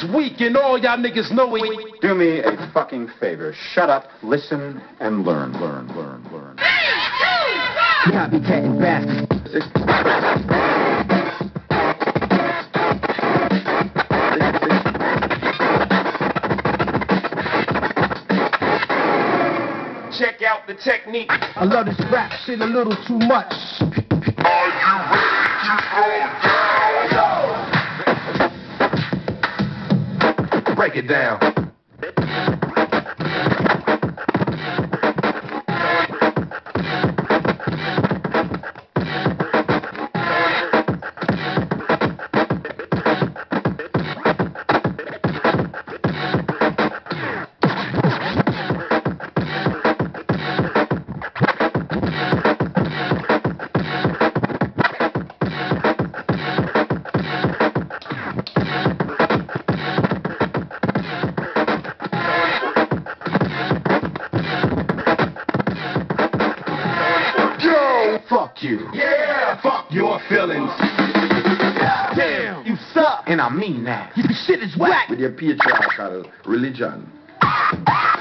is weak and all y'all niggas know it. Do me a fucking favor. Shut up, listen, and learn. Learn. Copycat bastard. Check out the technique. I love this rap shit a little too much. Are you ready to throw down? Break it down. Fuck you. Yeah, fuck your feelings. Damn, you suck. And I mean that. Your shit is whack. With your patriarchal religion.